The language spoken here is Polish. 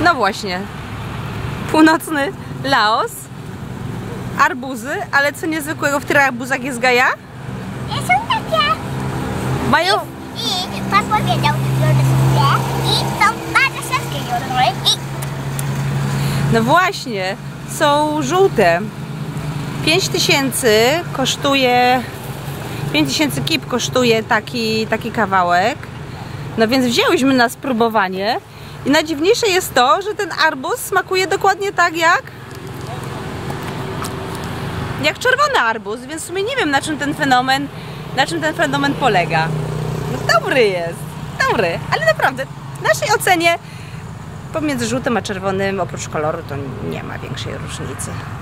No właśnie. Północny Laos. Arbuzy, ale co niezwykłego w tych arbuzach jest Gaja? Są takie. Mają... I pan powiedział, że one są te i są bardzo słodkie. No właśnie, są żółte. 5000 kosztuje... 5000 kip kosztuje taki kawałek. No więc wzięłyśmy na spróbowanie. I najdziwniejsze jest to, że ten arbuz smakuje dokładnie tak jak czerwony arbuz, więc w sumie nie wiem na czym ten fenomen polega. No dobry jest, dobry, ale naprawdę w naszej ocenie pomiędzy żółtym a czerwonym oprócz koloru to nie ma większej różnicy.